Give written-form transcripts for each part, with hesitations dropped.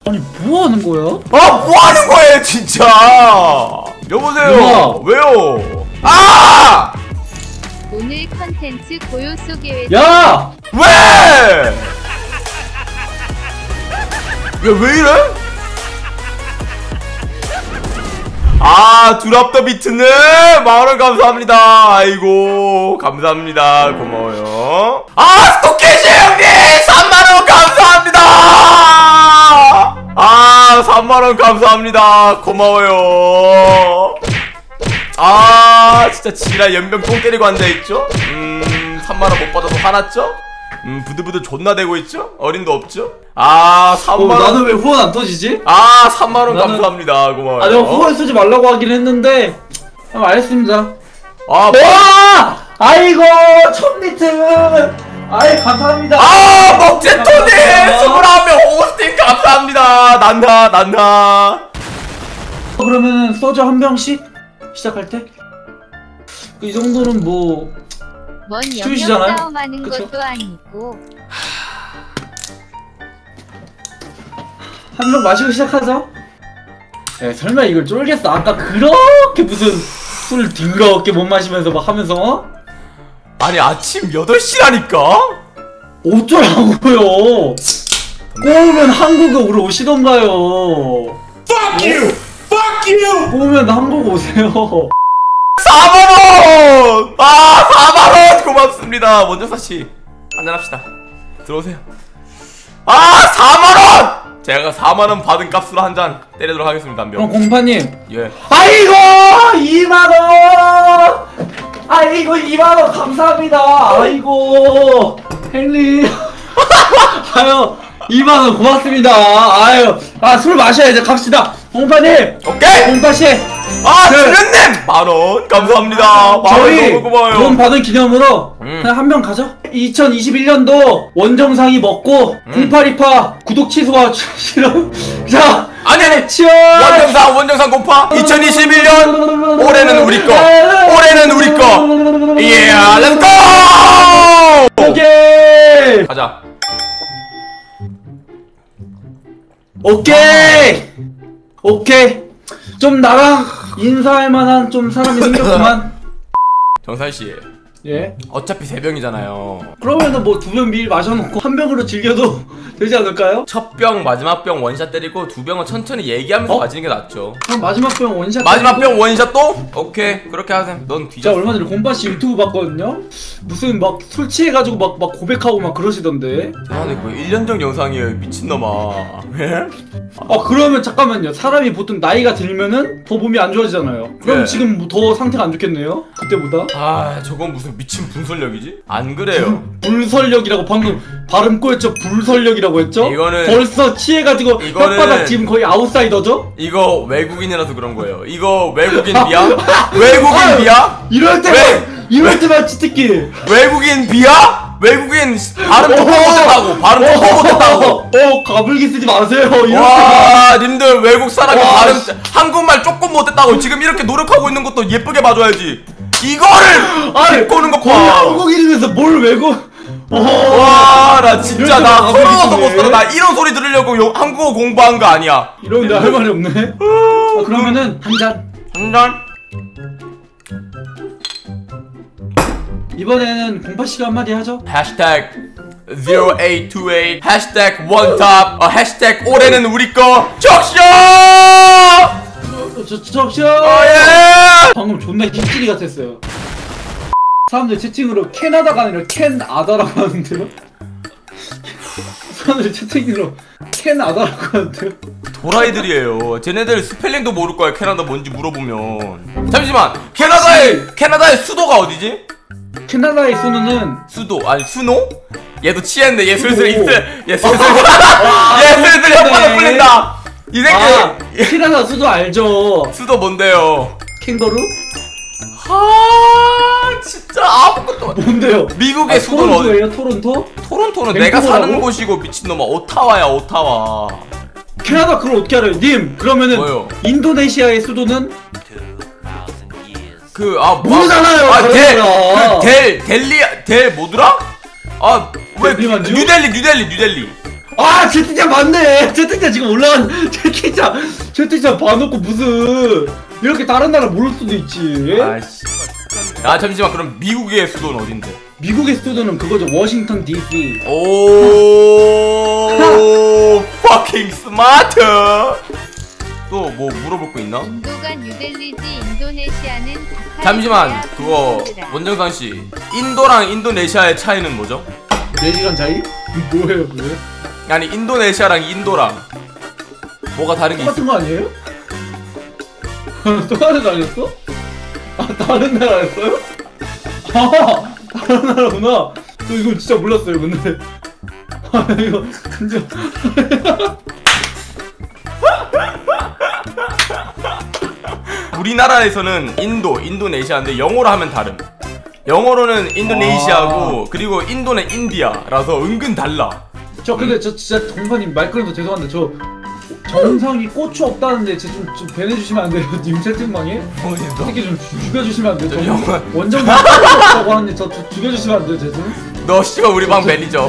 아니 뭐 하는 거야? 아, 뭐 하는 거예요, 진짜! 여보세요! 왜요? 아! 오늘 컨텐츠 고요 소개. 야! 왜? 왜 이래? 아, 두랍더 비트는 10,000원 감사합니다. 아이고, 감사합니다. 고마워요. 아, 스토키시 형님 30,000원 감사합니다. 아, 30,000원 감사합니다. 고마워요. 아, 진짜 지랄 연병 똥 때리고 앉아있죠? 3만원 못 받아서 화났죠? 부들부들 존나 대고 있죠? 어림도 없죠? 아, 3만원. 나는 왜 후원 안 터지지? 아, 3만원 감사합니다. 고마워요. 아, 내가 후원 쓰지 말라고 하긴 했는데. 알겠습니다. 아, 와! 아이고, 1000비트! 아이, 감사합니다. 아, 먹제토님! 29명 호스팅 감사합니다. 난다. 그러면은 소주 한 병씩? 시작할 때? 이 정도는 뭐. 뭔 쉬우시잖아요? 영역 싸움하는 그쵸? 것도 아니고. 한 병 마시고 시작하죠? 야, 설마 이걸 쫄겠어? 아까 그렇게 무슨 술 딩거없게 못 마시면서 막 하면서 어? 아니, 아침 8시라니까? 어쩌라고요? 꼬우면 한국으로 오시던가요. Fuck you! Fuck you! 꼬우면 한국 오세요. 4만원! 아, 4만원! 고맙습니다. 원정사씨, 한잔합시다. 들어오세요. 아, 4만원! 제가 4만원 받은 값으로 한 잔 때리도록 하겠습니다. 한 그럼 병. 공파님. 예. 아이고! 2만원! 아이고, 2만원 감사합니다. 아이고, 헨리. 아유, 2만원 고맙습니다. 아유, 술 마셔야 이제 갑시다. 공파님! 오케이! 공파씨! 아, 주련님! 10,000원! 감사합니다. 10,000원 저희 너무 고마워요. 돈 받은 기념으로 그냥 한 명 가죠. 2021년도 원정상이 먹고 0828 구독 취소와 싫어. 자, 아니, 치워. 원정상 공파 2021년 올해는 우리 거. 올해는 우리 거. 예, 렛츠고! 오케이. 가자. 오케이. 좀 나랑 인사할 만한 좀 사람이 생겼구만. 정산씨, 예. 어차피 3병이잖아요. 그러면은 뭐 2병 미리 마셔놓고 한 병으로 즐겨도 되지 않을까요? 첫 병, 마지막 병 원샷 때리고 2병은 천천히 얘기하면서 가지는 게 낫죠. 그럼 마지막 병 원샷. 마지막 병 원샷 또? 오케이, 그렇게 하세요. 넌 뒤져. 제가 얼마 전에 곰바씨 유튜브 봤거든요? 무슨 막 술 취해가지고 막 고백하고 막 그러시던데. 죄송한데 그거 1년 전 영상이에요, 미친놈아. 왜? 그러면 잠깐만요. 사람이 보통 나이가 들면은 더 몸이 안 좋아지잖아요. 그럼 네. 지금 뭐더 상태가 안 좋겠네요? 그때보다? 아, 저건 무슨 미친 분설력이지? 안 그래요. 불설력이라고 방금 발음 꼬였죠? 불설력이라고 했죠? 이거는- 벌써 취해가지고 이거는- 혓바닥 지금 거의 아웃사이더죠? 이거 외국인이라서 그런 거예요. 이거 외국인 비야? 외국인 비야? 이럴 때만 치트키. 외국인 비야? 외국인 발음 톡톡 못했다고. 발음 톡톡 못했다고. 가불기 쓰지 마세요. 와, 님들 외국 사람이 와, 발음 한국말 조금 못했다고. 지금 이렇게 노력하고 있는 것도 예쁘게 봐줘야지. 이거를 입고 오는 것 거의 봐. 한국인이면서 뭘 외국? 와, 나 진짜 이럴 나 때만 서러워서 가불기 못 쓰네. 살아. 나 이런 소리 들으려고 한국어 공부한 거 아니야. 이런데 할 말이 없네. 그러면은 한 잔. 한잔. 이번에는 공파씨가 한마디 하죠. 해시태그 0828 해시태그 원탑 해시태그 올해는 우리 거 적셔! 적셔. 예! 방금 존나 힙질이 같았어요. 사람들 채팅으로 캐나다가 아니라 캔아다라고 하는데요? 사람들이 채팅으로 캔아다라고 하는데요? 도라이들이에요. 쟤네들 스펠링도 모를 거야. 캐나다 뭔지 물어보면. 잠시만. 캐나다의 수도가 어디지? 캐나다의 수능은 수도 아니 수노? 얘도 취했네. 얘 슬슬 오. 얘 슬슬 혓바닥 풀린다. 이 새끼. 캐나다 수도 알죠? 수도 뭔데요? 캥거루? 진짜 아무것도. 뭔데요? 미국의 수도는 어디? 토론토예요? 토론토? 토론토는 내가 밴쿠버라고? 사는 곳이고 미친놈아. 오타와야, 오타와. 캐나다 그걸 어떻게 알아요? 님 그러면은 뭐요? 인도네시아의 수도는? 모르잖아요. 델 뭐더라? 왜 델리만주? 뉴델리. 아 채팅창 맞네. 채팅창 지금 올라간 채팅창 봐놓고 무슨 이렇게 다른 나라 모를 수도 있지. 아씨. 야 잠시만 그럼 미국의 수도는 어딘데? 미국의 수도는 그거죠. 워싱턴 DC. 오 fucking 스마트. 또 뭐 물어볼 거 있나? 인도가 뉴델리지 인도네시아는 자카르타야, 잠시만 그거 푸르지라. 원정상 씨 인도랑 인도네시아의 차이는 뭐죠? 4시간 차이? 뭐예요 그게? 아니 인도네시아랑 인도랑 뭐가 다른 게 있어? 똑같은 거 아니에요? 똑같은 거 아니었어? 아 다른 나라였어요? 아 다른 나라구나. 저 이거 진짜 몰랐어요 근데. 아 이거 진짜. 우리나라에서는 인도네시아인데 영어로 하면 다름. 영어로는 인도네시아고 그리고 인도는 인디아라서 은근 달라. 저 근데 저 진짜 정사님 말 끊어서 죄송한데 저 정상이 고추 없다는데 좀 배내주시면 안 돼요? 님 채팅방에? 어떻게 좀 죽여주시면 안 돼요? 저 영화- 원정상 고추 없다고 하는데 저 죽여주시면 안 돼요? 죄송. 너 씨발 우리 방 매니저.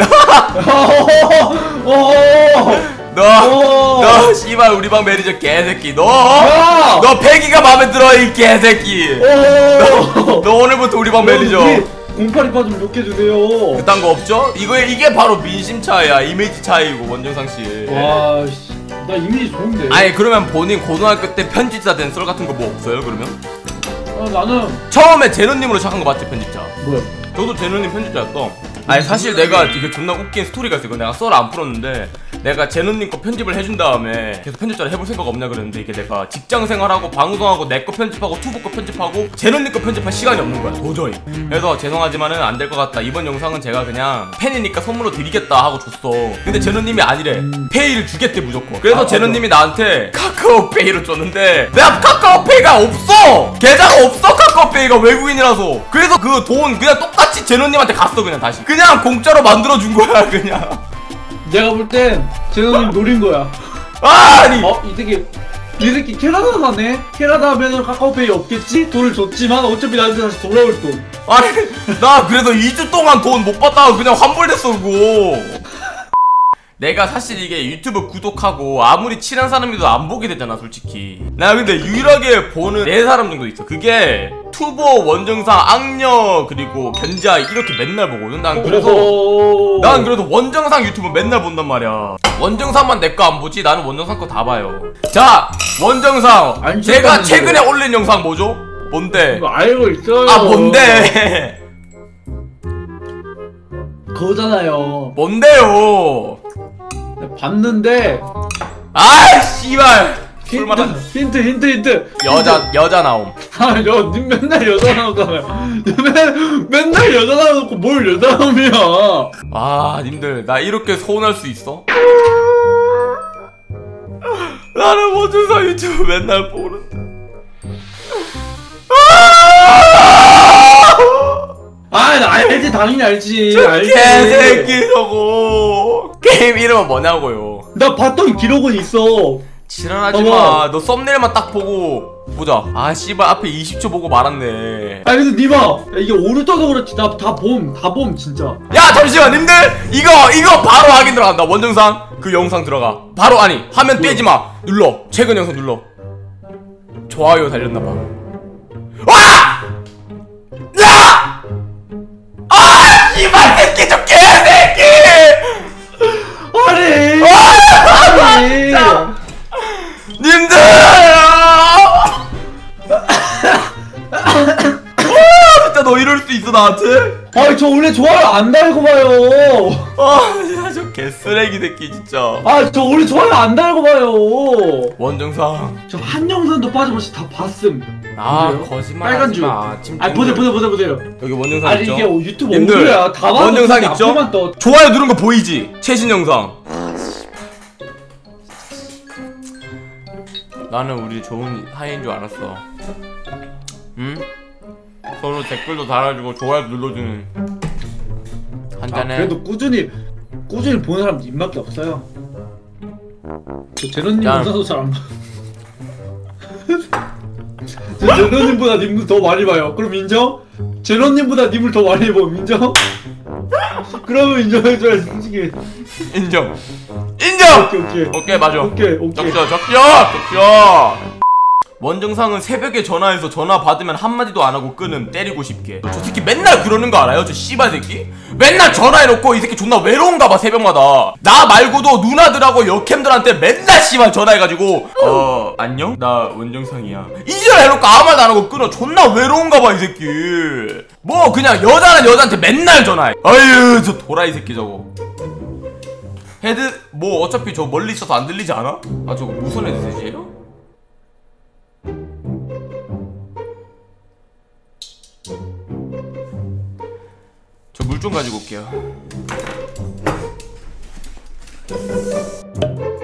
오! 너 씨발 우리 방 매니저 개새끼. 야! 너 패기가 마음에 들어 이 개새끼. 너 오늘부터 우리 방 매니저. 0828 좀 욕해주세요. 그딴 거 없죠? 이게 바로 민심 차이야. 이미지 차이고 원정상 씨. 와, 씨, 나 이미지 좋은데. 아니 그러면 본인 고등학교 때 편집자 된 썰 같은 거 뭐 없어요 그러면? 나는 처음에 제노님으로 시작한 거 맞지 편집자? 뭐야? 저도 제노님 편집자였어. 아니 사실 내가 이게 존나 웃긴 스토리가 있어. 이거 내가 썰 안 풀었는데 내가 제노님 거 편집을 해준 다음에 계속 편집자를 해볼 생각 없냐 그랬는데 이게 내가 직장 생활하고 방송하고 내 거 편집하고 투보 거 편집하고 제노님 거 편집할 시간이 없는 거야 도저히. 그래서 죄송하지만은 안 될 것 같다. 이번 영상은 제가 그냥 팬이니까 선물로 드리겠다 하고 줬어. 근데 제노님이 아니래. 페이를 주겠대 무조건. 그래서 제노님이 나한테 카카오페이로 줬는데 내가 카카오페이가 없어. 계좌가 없어. 카카오페이가 외국인이라서. 그래서 그 돈 그냥 똑같이 제노님한테 갔어. 그냥 다시 그냥 공짜로 만들어준 거야 그냥. 내가 볼 땐 제노님 노린 거야. 아니 이 새끼 캐나다 가네? 캐나다 하면은 카카오페이 없겠지? 돈을 줬지만 어차피 나한테 다시 돌아올 돈. 아니 나 그래서 2주 동안 돈 못 받다가 그냥 환불됐어 그거. 내가 사실 이게 유튜브 구독하고 아무리 친한 사람이도 안 보게 되잖아 솔직히. 나 근데 유일하게 보는 4사람 정도 있어. 그게 투보, 원정상, 악녀 그리고 견자 이렇게 맨날 보거든. 난 그래서 원정상 유튜브 맨날 본단 말이야. 원정상만 내 거 안 보지 나는 원정상 거 다 봐요. 자 원정상 안 제가 찍었는데. 최근에 올린 영상 뭐죠? 뭔데? 이거 알고 있어요. 아 뭔데? 그거잖아요. 뭔데요? 봤는데 아 씨발 술마다 힌트. 여자 나옴. 님 맨날 여자 나오잖아요. 맨날 여자 나오고 뭘 여자 나오면. 아 님들 나 이렇게 서운할 수 있어? 나는 원준상 유튜브 맨날 보는데. 나 알지 당연히 알지. 개새끼 저거 게임 이름은 뭐냐고요? 나 봤던 기록은 있어. 지랄하지마. 어머. 너 썸네일만 딱 보고 보자. 아 씨발 앞에 20초 보고 말았네. 근데 니마 이게 오류떠서 그렇지. 나 다 봄 진짜. 야 잠시만 님들 이거 바로 확인 들어간다. 원정상 그 영상 들어가 바로. 아니 화면 떼지마. 눌러 최근 영상 눌러. 좋아요 달렸나봐. 와! 야! 아 씨발 새끼 저 개새끼! 아니. 님들! 진짜 너 이럴 수 있어 나한테? 저 원래 좋아요 안 달고 봐요. 진짜 저 개쓰레기 새끼 진짜. 저 원래 좋아요 안 달고 봐요. 원정상 저 한 영상도 빠짐없이 다 봤음. 보세요. 거짓말 빨간 줄. 보세요. 여기 원정상 아니 있죠? 이게 유튜브 님들, 오류야. 다 봐도 원정상 그냥 있죠? 앞에만 떠. 좋아요 누른 거 보이지? 최신 영상. 나는 우리 좋은 사이인 줄 알았어. 응? 서로 댓글도 달아주고 좋아요 눌러주는 한잔해. 그래도 꾸준히 보는 사람 님밖에 없어요. 저 제노님 야. 영상도 잘 안 봐. 저 제노님보다 님도 더 많이 봐요. 그럼 인정? 제노님보다 님을 더 많이 보 인정? 그러면 인정해줘야지 솔직히. 인정. 오케이. 오케이 맞아. 오케이. 적셔. 원정상은 새벽에 전화해서 전화 받으면 한마디도 안 하고 끊음. 때리고 싶게. 저 새끼 맨날 그러는 거 알아요? 저 씨발 새끼? 맨날 전화해놓고 이 새끼 존나 외로운가 봐 새벽마다. 나 말고도 누나들하고 여캠들한테 맨날 씨발 전화해가지고 안녕? 나 원정상이야 이지랄 해놓고 아무 말도 안 하고 끊어. 존나 외로운가 봐 이 새끼. 뭐 그냥 여자는 여자한테 맨날 전화해. 아유 저 도라이 새끼 저거. 헤드 뭐 어차피 저 멀리 있어서 안 들리지 않아? 아 저거 무슨 헤드셋이에요? 저 물 좀 가지고 올게요.